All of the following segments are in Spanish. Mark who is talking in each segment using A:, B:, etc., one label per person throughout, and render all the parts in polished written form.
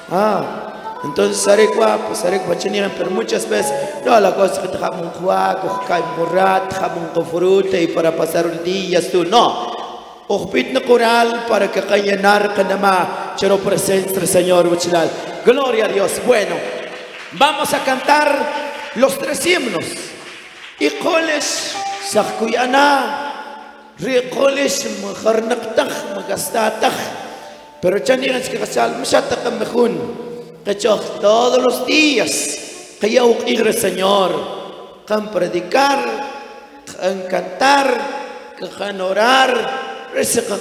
A: Entonces haré guapo, pero muchas veces no la cosa que te jamón un juaco, morrat, jamón con fruta y para pasar un día tú no. Ojpitna coral para que cayenar canama, chero presencia Señor Uchilal. Gloria a Dios. Bueno, vamos a cantar los 3 himnos. Y coles sahkuyana, ricoles mjarnaktaj, magastataj. Pero chanigas que casal mshatakam mejun. Todos los días que yo ir Señor, can predicar, can cantar, can orar,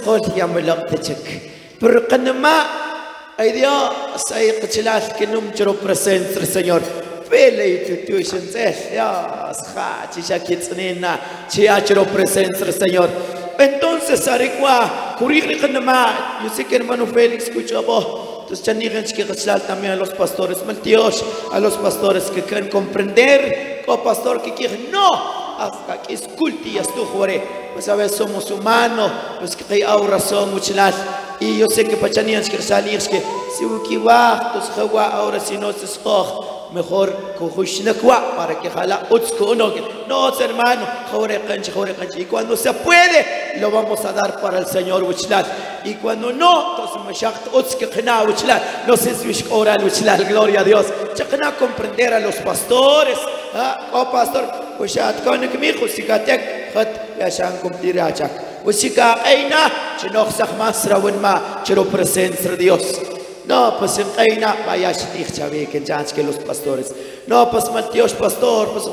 A: pero canama ay Dios ay cachilas que no me presencia Señor. Pele tu ya chichakitsnina chiachero presencia Señor. Entonces arikwa kurir canama yo sé que hermano Félix escuchaba. Entonces, chanigans que también a los pastores maltios, a los pastores que quieren comprender, o pastor que quieren, no, hasta que esculte y esto jure, pues a veces somos humanos, pues que hay razón muchas. Y yo sé que para chanigans que salir que si ukiwa, entonces jawa ahora si no se escoge. Mejor cojushnaquá para que jala utsko no hermano jore cancha y cuando se puede lo vamos a dar para el Señor Uchlat y cuando no entonces mashakt utske khna Uchlat no sé si oral Uchlat gloria a Dios chakna comprender a los pastores pastor ushat konek mi khusikatek khat yashan cumplir achak usika aina chinokh sakh masra wenma chero presencia de Dios. No, pues en Caina vaya a que ya que los pastores. No, pues Dios pastor, pues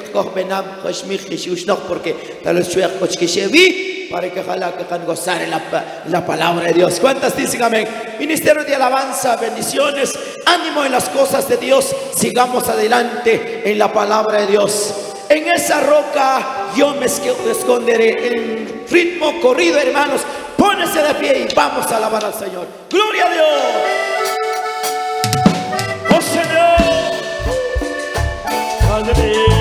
A: porque tal vez para que ojalá que can gozar en la palabra de Dios. ¿Cuántas dicen amén? Ministerio de alabanza, bendiciones, ánimo en las cosas de Dios. Sigamos adelante en la palabra de Dios. En esa roca yo me esconderé en ritmo corrido, hermanos. Pónese de pie y vamos a alabar al Señor. ¡Gloria a Dios! ¡Oh Señor! ¡Aleluya!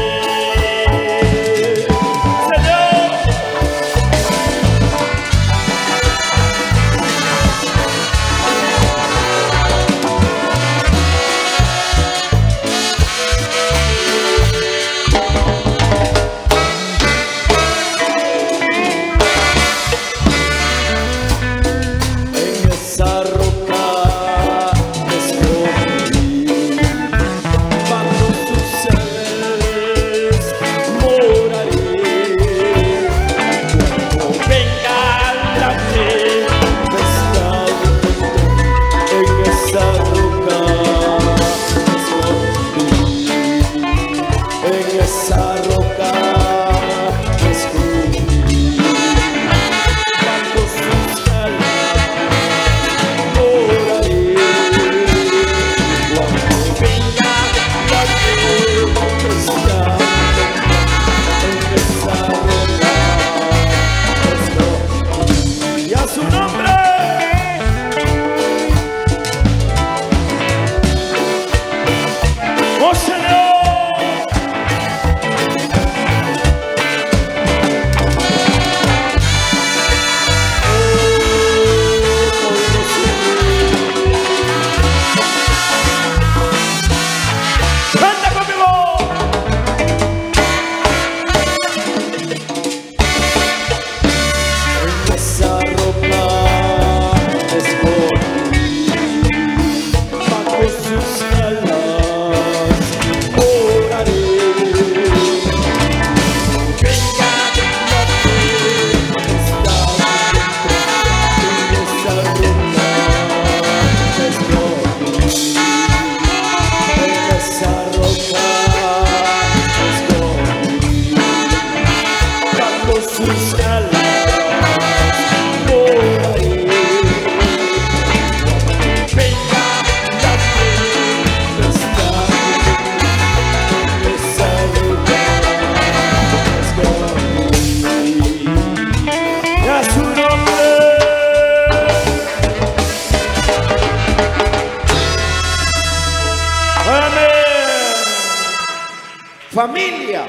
A: Familia,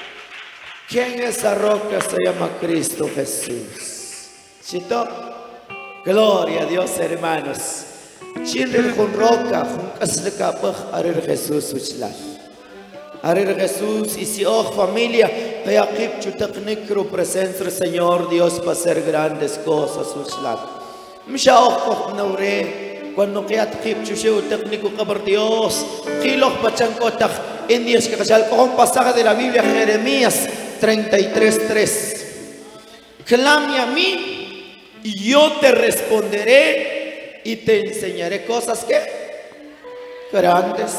A: ¿quién es esa roca? Se llama Cristo Jesús. ¿Chito? Gloria a Dios, hermanos. Chinril con roca, con caslacapaj, arir Jesús uchlal. Arir Jesús y si oh familia, kayakip chutaknikro presencia Señor Dios para hacer grandes cosas uchlal. Misha oh naure, cuando kayat kip chusheu técnico cabar Dios, kiloh pachankotak, indios que cachal con pasaje de la Biblia Jeremías 33:3. Clame a mí y yo te responderé y te enseñaré cosas que grandes.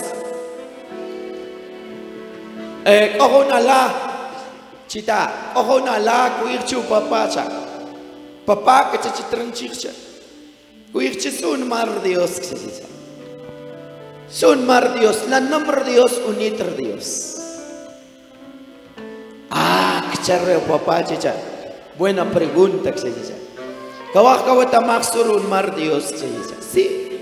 A: Ojo nala, chita, ojo nala, kuirchu papacha, papá que chachitran chicha, kuirchu sun mar Dios, sun mar Dios, la nombre Dios, unitr Dios. Que charre papá chicha, buena pregunta que se dice. Kawakawata maksur un mar Dios chicha, sí.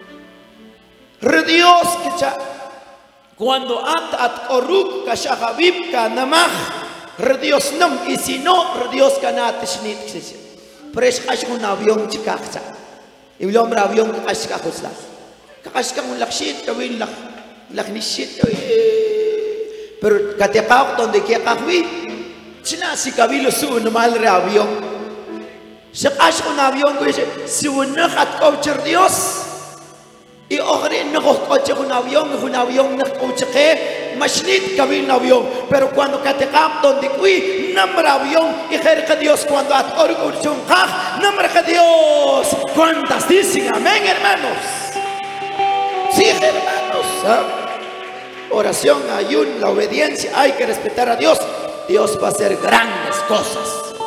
A: Dios que cha. Cuando at oruk kashahabib ka namah Dios nam y si no Dios kanat shnit kse presh kash un avión chikakcha y el hombre avión kashkakosla kashka un lakshit kawin laknishit pero kateqaq donde que qahwi china si kabilo su mal re avión shakash un avión que si un khat coacher Dios y ahora no coche un avión no coche machinit cabin avión pero cuando categam donde fui nombre avión y jerga Dios cuando ator un nombre de Dios cuántas dicen amén hermanos sí hermanos oración ayuno la obediencia hay que respetar a Dios Dios va a hacer grandes cosas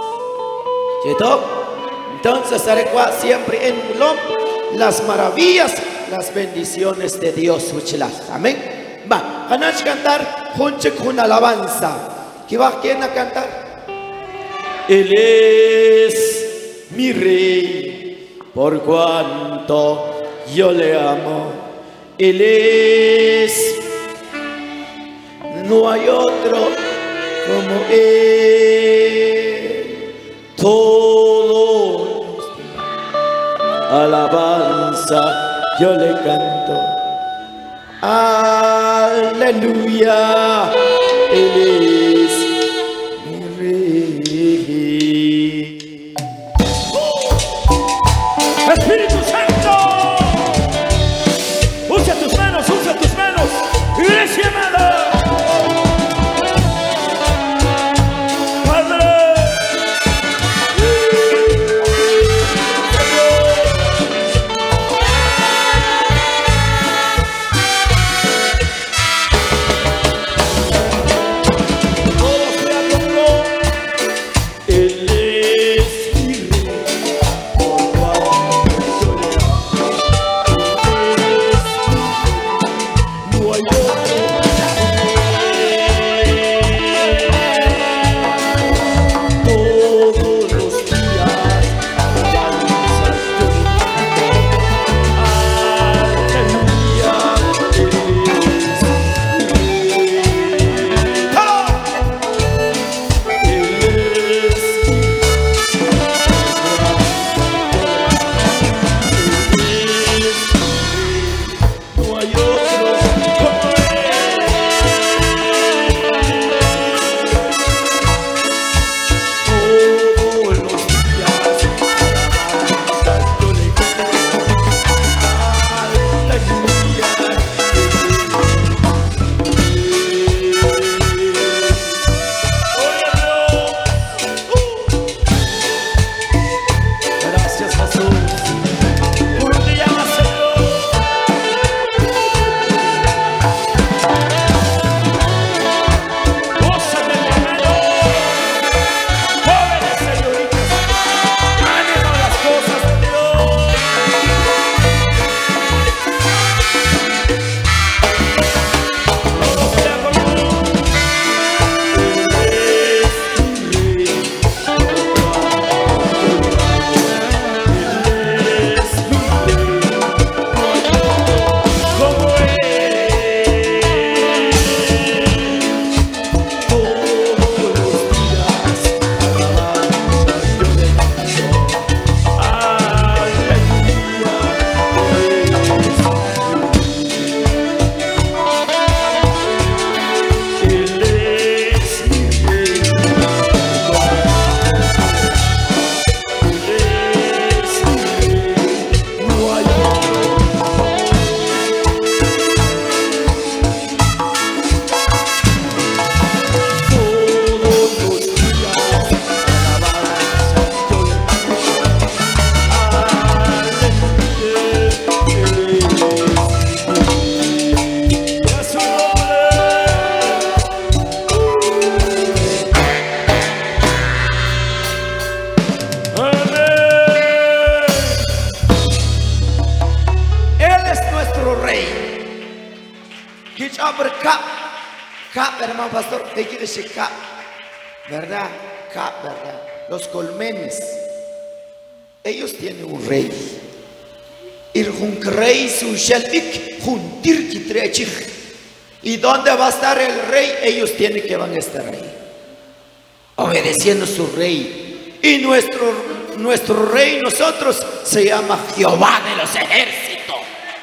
A: ¿cierto? Entonces haré siempre en las maravillas las bendiciones de Dios. Amén. Va, ganas cantar junto con alabanza. ¿Qué va quién a cantar? Él es mi rey, por cuanto yo le amo. Él es, no hay otro como Él. Todos alabanza. Yo le canto, aleluya, Él es mi rey.
B: Espíritu Santo, usa tus manos, iglesia amada.
A: nuestro rey. Cap, hermano pastor, ¿qué quiere decir cap? ¿Verdad? Cap, ¿verdad? Los colmenes, ellos tienen un rey. ¿Y dónde va a estar el rey? Ellos tienen que van a estar ahí, obedeciendo a su rey. Y nuestro rey, nosotros, se llama Jehová de los ejércitos.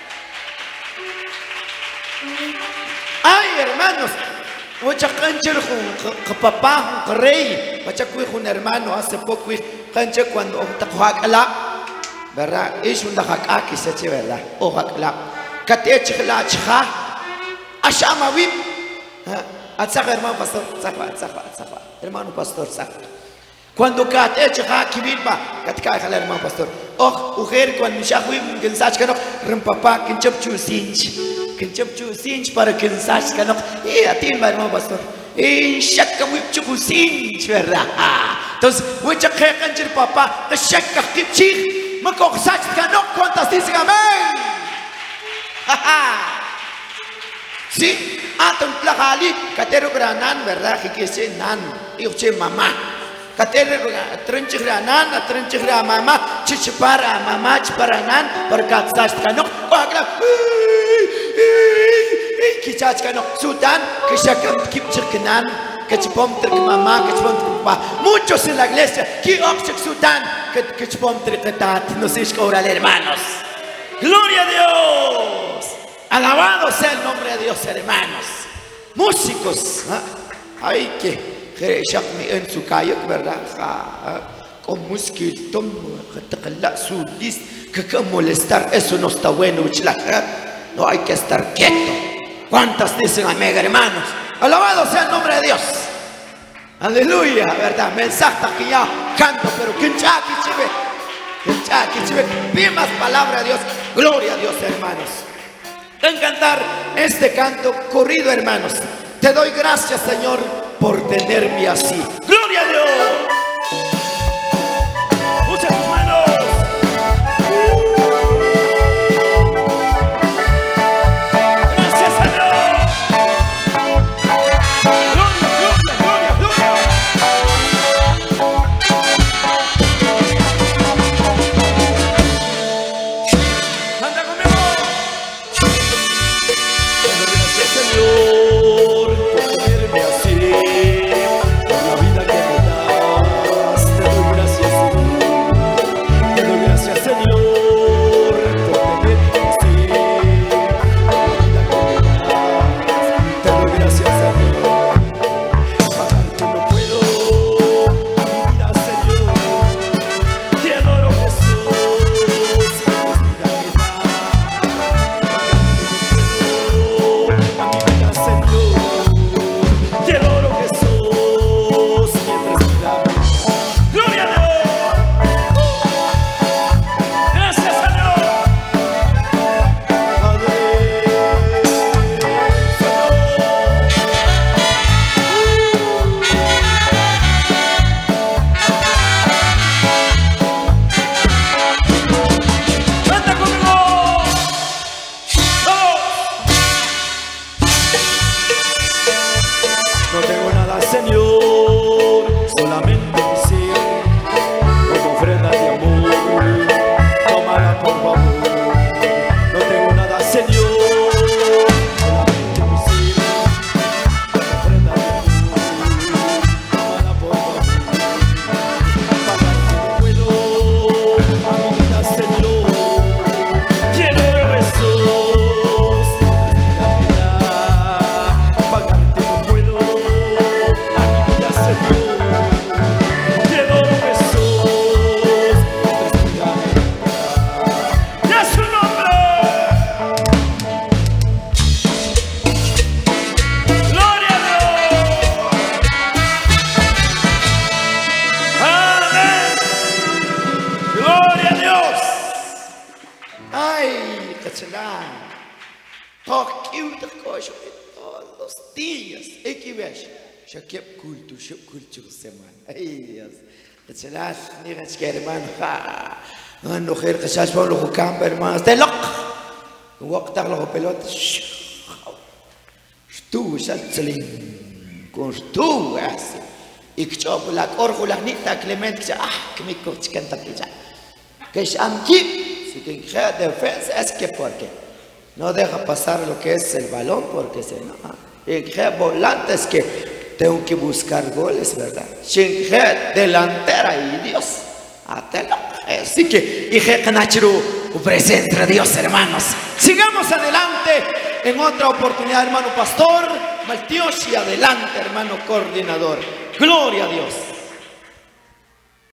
A: Ay, hermanos, mucha cancha papá, un rey, un hermano hace poco, cancha cuando ¿verdad? Es un dajaki, se eche, ¿verdad? O hakla. Catech la chha. Ashama wip. Atzaja, hermano pastor. Zafa. Hermano pastor, zafa. Cuando catech ha kibirba, katka hermano pastor. Ujer cuando shahwim kinsach kanok, rempapa kinchap chusinch para kinsach kanok. A ti, hermano pastor. Shakka wip chusinch, ¿verdad? Entonces, mucha cancha papá, shakka kipchich. Makokosach kanok, ¿cuántas dicen amén? Sí, aton plakali, katero granan, ¿verdad? Que se nan, yo mamá. Katero trenchigranan, trenchigra mamá, chichipara mamá, chiparanan, perkatsach kanok, pagla. Kichach kanok, sudan, kishakam kipchirkanan. Que chupom trick mamá, que chupom trick papá. Muchos en la iglesia, que oxek sudan, que chupom trick tat, no se escora, hermanos. Gloria a Dios. Alabado sea el nombre de Dios, hermanos. Músicos, hay que en su calle, ¿verdad? Con música, su list, que molestar, eso no está bueno, no hay que estar quieto. ¿Cuántas dicen amén, hermanos? Alabado sea el nombre de Dios. Aleluya, ¿verdad? Mensaje que ya canto, pero quinchaki chive. Pide más palabra a Dios. Gloria a Dios, hermanos. En cantar este canto corrido, hermanos. Te doy gracias, Señor, por tenerme así. Gloria a Dios. Usa tus manos. Todos los días, ay Dios, hermano, no mujer que se ha hecho lo que cambia, hermano, de loco, Waqtar la pelota. Tú saltling. Con tú así. Y que yo la corjulanita Clemente que me canta que ya. Que es aquí. Si que defensa es que porque no deja pasar lo que es el balón porque se no. En volante es que tengo que buscar goles, ¿verdad? Sin delantera y Dios. Así que dije que Nachiru presente a Dios, hermanos. Sigamos adelante en otra oportunidad, hermano pastor. Maltioshi, adelante, hermano coordinador. Gloria a Dios.